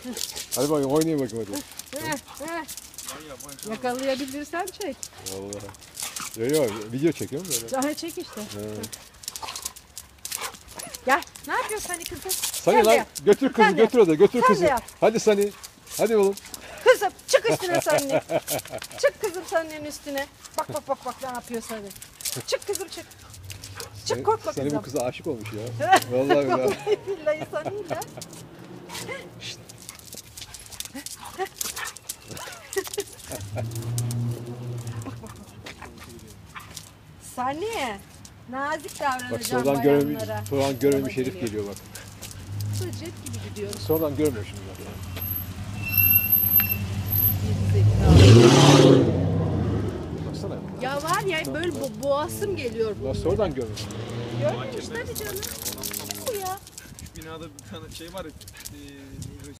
Hadi bakayım oynayın bakayım hadi. Yakalayabilirsen çek. Vallahi. Yok video çekiyorum böyle. Daha çek işte. Gel. Ne yapıyorsun hani kızım? Sani Sen de lan yap. götür kızı Sen de götür hadi götür Sen de kızı. yap. Hadi Sani. Hadi oğlum. Kızım çık üstüne Sani. Çık kızım Sani'nin üstüne. Bak bak bak bak ne yapıyor Sani. Çık kızım çık. Çık korkma Sani kızım. bu kıza aşık olmuş ya. Vallahi billahi. Vallahi billahi Sani'yle. Sani. Nazik Bak davranacağım sonradan bayanlara. sonradan görmemiş Yola herif geliyor. geliyor bak. Jet gibi gidiyoruz. Sonradan görmüyor şimdi bak. Baksana. Ya var ya böyle boğasım geliyor Lan bunun. sonradan görmüş. Görmemiş tabii canım. Kim bu ya? Şu binada bir tane şey var ya.